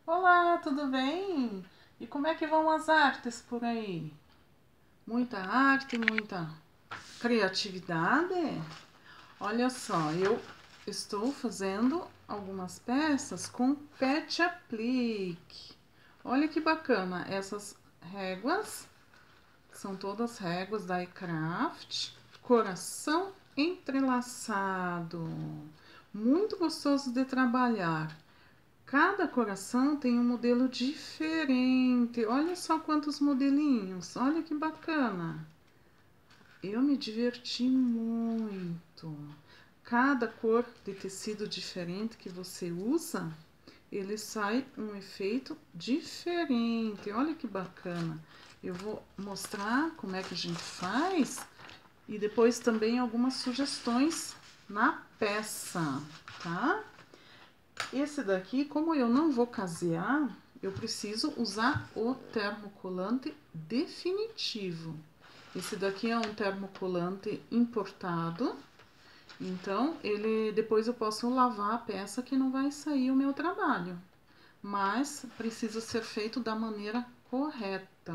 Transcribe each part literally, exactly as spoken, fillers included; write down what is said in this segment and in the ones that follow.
Olá, tudo bem? E como é que vão as artes por aí? Muita arte, muita criatividade? Olha só, eu estou fazendo algumas peças com pet aplique. Olha que bacana, essas réguas são todas réguas da iCraft, coração entrelaçado, muito gostoso de trabalhar. Cada coração tem um modelo diferente. Olha só quantos modelinhos. Olha que bacana. Eu me diverti muito. Cada cor de tecido diferente que você usa, ele sai um efeito diferente. Olha que bacana. Eu vou mostrar como é que a gente faz e depois também algumas sugestões na peça, tá? Esse daqui, como eu não vou casear, eu preciso usar o termocolante definitivo. Esse daqui é um termocolante importado, então ele depois eu posso lavar a peça que não vai sair o meu trabalho, mas precisa ser feito da maneira correta.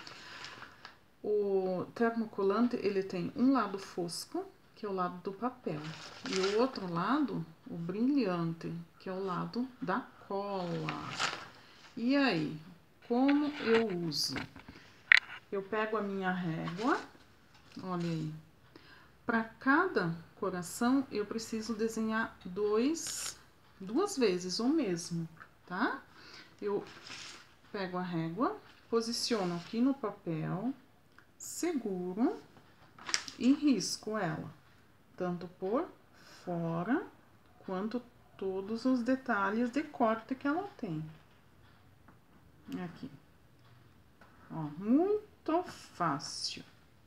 O termocolante ele tem um lado fosco, que é o lado do papel, e o outro lado, o brilhante, que é o lado da cola. E aí, como eu uso? Eu pego a minha régua, olha aí. Para cada coração, eu preciso desenhar dois, duas vezes o mesmo, tá? Eu pego a régua, posiciono aqui no papel, seguro e risco ela, tanto por fora quanto todos os detalhes de corte que ela tem. Aqui, ó, muito fácil.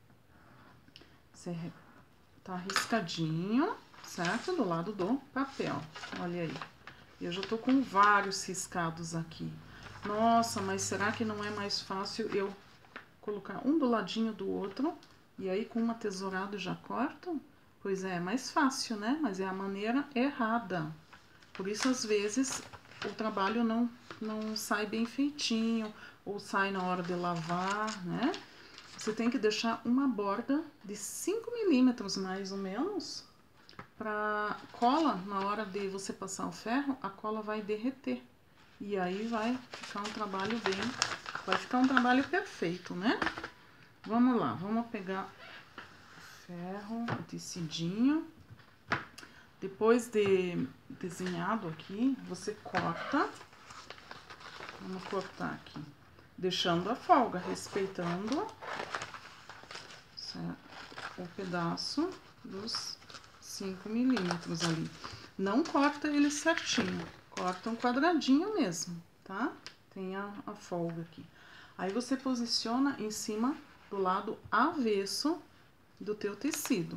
Você tá riscadinho, certo? Do lado do papel, olha aí. Eu já tô com vários riscados aqui. Nossa, mas será que não é mais fácil eu colocar um do ladinho do outro e aí com uma tesourada já corto? Pois é, é mais fácil, né? Mas é a maneira errada. Por isso, às vezes, o trabalho não, não sai bem feitinho, ou sai na hora de lavar, né? Você tem que deixar uma borda de cinco milímetros, mais ou menos, para cola, na hora de você passar o ferro, a cola vai derreter. E aí vai ficar um trabalho bem, vai ficar um trabalho perfeito, né? Vamos lá, vamos pegar o ferro, o tecidinho. Depois de desenhado aqui, você corta. Vamos cortar aqui, deixando a folga, respeitando, certo, o pedaço dos cinco milímetros ali. Não corta ele certinho, corta um quadradinho mesmo, tá? Tem a, a folga aqui. Aí você posiciona em cima do lado avesso do teu tecido.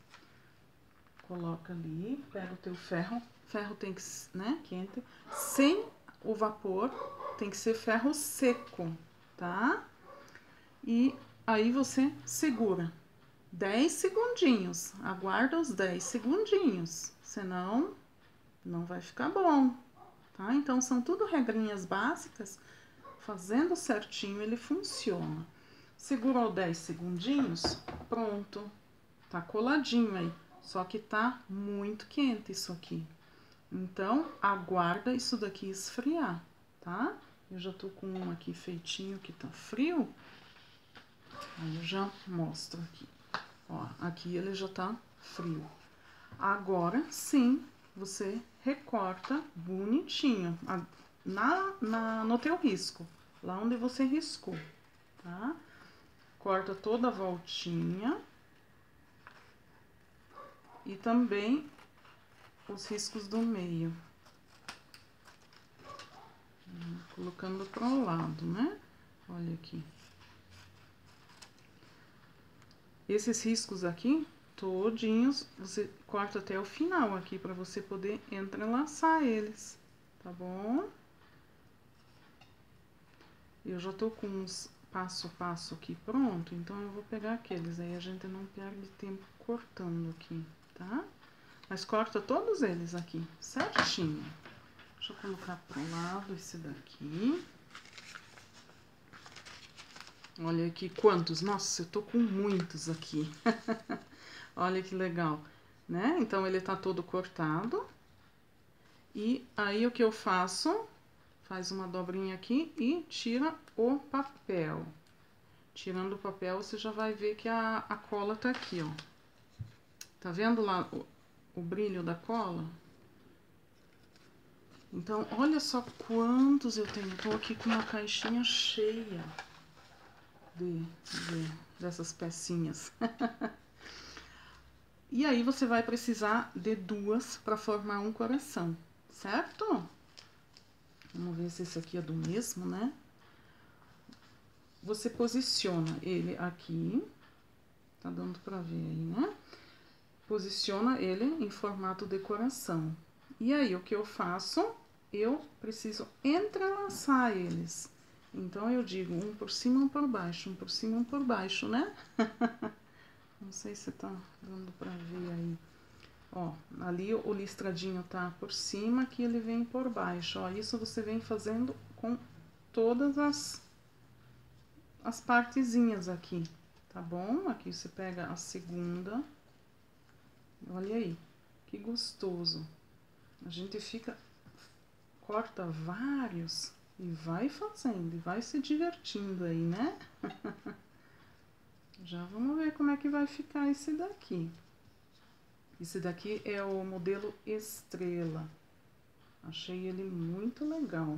Coloca ali, pega o teu ferro, ferro tem que, né, quente, sem o vapor, tem que ser ferro seco, tá? E aí você segura dez segundinhos, aguarda os dez segundinhos, senão não vai ficar bom, tá? Então são tudo regrinhas básicas, fazendo certinho ele funciona. Segurou dez segundinhos, pronto, tá coladinho aí. Só que tá muito quente isso aqui. Então, aguarda isso daqui esfriar, tá? Eu já tô com um aqui feitinho que tá frio. Aí eu já mostro aqui. Ó, aqui ele já tá frio. Agora, sim, você recorta bonitinho na, na, no teu risco. Lá onde você riscou, tá? Corta toda a voltinha. E também os riscos do meio. Hum, colocando para o lado, né? Olha aqui. Esses riscos aqui, todinhos, você corta até o final aqui, para você poder entrelaçar eles, tá bom? Eu já tô com uns passo a passo aqui pronto, então eu vou pegar aqueles, aí a gente não perde tempo cortando aqui, tá? Mas corta todos eles aqui, certinho. Deixa eu colocar pro lado esse daqui. Olha aqui quantos. Nossa, eu tô com muitos aqui. Olha que legal, né? Então, ele tá todo cortado. E aí, o que eu faço? Faz uma dobrinha aqui e tira o papel. Tirando o papel, você já vai ver que a, a cola tá aqui, ó. Tá vendo lá o, o brilho da cola? Então, olha só quantos eu tenho. Tô aqui com uma caixinha cheia de, de, dessas pecinhas. E aí, você vai precisar de duas para formar um coração, certo? Vamos ver se esse aqui é do mesmo, né? Você posiciona ele aqui. Tá dando pra ver aí, né? Posiciona ele em formato de coração. E aí, o que eu faço? Eu preciso entrelaçar eles. Então, eu digo um por cima, um por baixo, um por cima, um por baixo, né? Não sei se tá dando pra ver aí. Ó, ali o listradinho tá por cima, aqui ele vem por baixo. Ó, isso você vem fazendo com todas as, as partezinhas aqui, tá bom? Aqui você pega a segunda. Olha aí, que gostoso. A gente fica... corta vários e vai fazendo, e vai se divertindo aí, né? Já vamos ver como é que vai ficar esse daqui. Esse daqui é o modelo Estrela. Achei ele muito legal.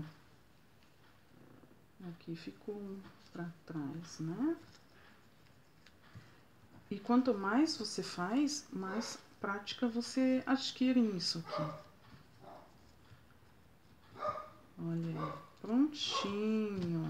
Aqui ficou pra trás, né? E quanto mais você faz, mais prática você adquire nisso aqui. Olha aí, prontinho.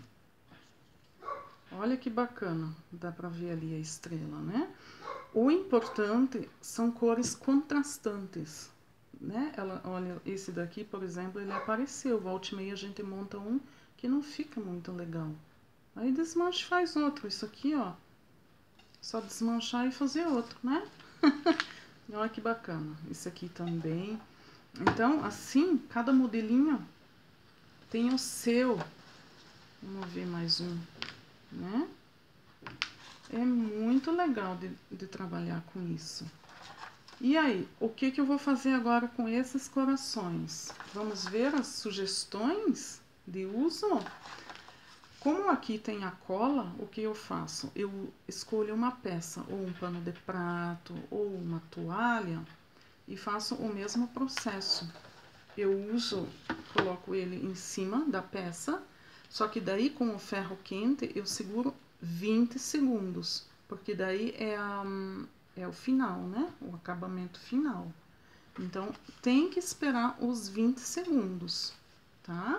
Olha que bacana, dá pra ver ali a estrela, né? O importante são cores contrastantes, né? Ela, olha, esse daqui, por exemplo, ele apareceu. Volta e meia a gente monta um que não fica muito legal. Aí desmancha e faz outro. Isso aqui, ó, só desmanchar e fazer outro, né? Olha que bacana. Esse aqui também. Então, assim, cada modelinho tem o seu. Vamos ver mais um, né? É muito legal de, de trabalhar com isso. E aí, o que que eu vou fazer agora com esses corações? Vamos ver as sugestões de uso? Como aqui tem a cola, o que eu faço? Eu escolho uma peça, ou um pano de prato, ou uma toalha, e faço o mesmo processo. Eu uso, coloco ele em cima da peça, só que daí com o ferro quente eu seguro vinte segundos, porque daí é, a, é o final, né? O acabamento final. Então, tem que esperar os vinte segundos, tá?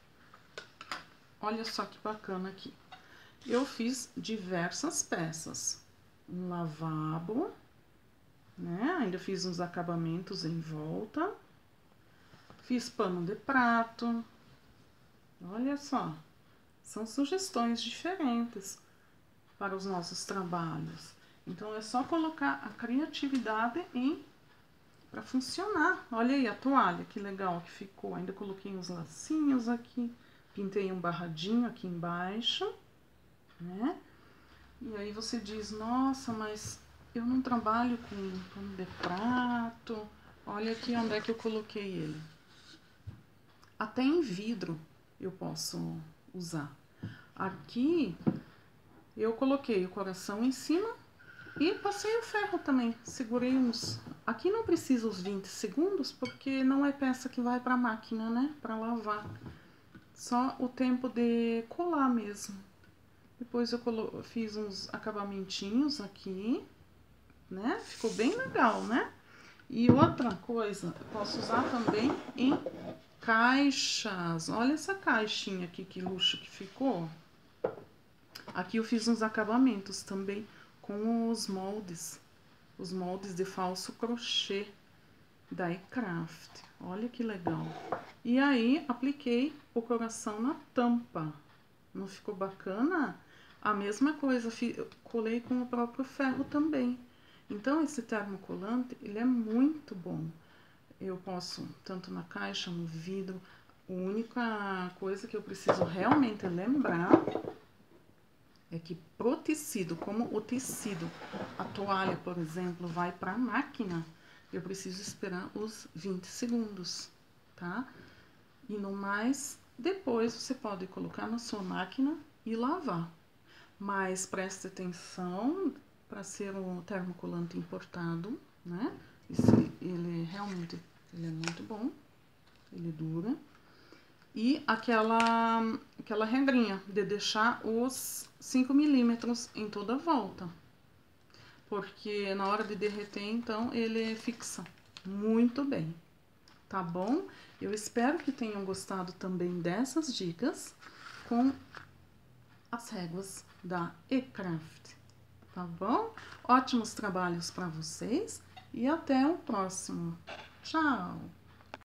Olha só que bacana aqui. Eu fiz diversas peças. Um lavabo, né? Ainda fiz uns acabamentos em volta. Fiz pano de prato. Olha só. São sugestões diferentes para os nossos trabalhos. Então, é só colocar a criatividade em para funcionar. Olha aí a toalha, que legal que ficou. Ainda coloquei uns lacinhos aqui. Pintei um barradinho aqui embaixo, né? E aí você diz, nossa, mas eu não trabalho com pano de prato. Olha aqui onde é que eu coloquei ele. Até em vidro eu posso usar. Aqui eu coloquei o coração em cima e passei o ferro também. Segurei uns... Aqui não precisa os vinte segundos, porque não é peça que vai para a máquina, né? Para lavar. Só o tempo de colar mesmo. Depois eu colo... fiz uns acabamentinhos aqui, né? Ficou bem legal, né? E outra coisa, eu posso usar também em caixas. Olha essa caixinha aqui, que luxo que ficou. Aqui eu fiz uns acabamentos também com os moldes. Os moldes de falso crochê da iCraft. Olha que legal. E aí, apliquei o coração na tampa. Não ficou bacana? A mesma coisa, colei com o próprio ferro também. Então, esse termocolante, ele é muito bom. eu posso, tanto na caixa, no vidro. A única coisa que eu preciso realmente lembrar é que pro tecido, como o tecido, a toalha, por exemplo, vai para a máquina, eu preciso esperar os vinte segundos, tá? E no mais, depois você pode colocar na sua máquina e lavar. Mas preste atenção, para ser um termocolante importado, né? Esse, ele realmente ele é muito bom, ele dura. E aquela, aquela regrinha de deixar os cinco milímetros em toda a volta. Porque na hora de derreter, então, ele fixa muito bem. Tá bom? Eu espero que tenham gostado também dessas dicas com as réguas da E-Craft. Tá bom? Ótimos trabalhos para vocês e até o próximo. Tchau!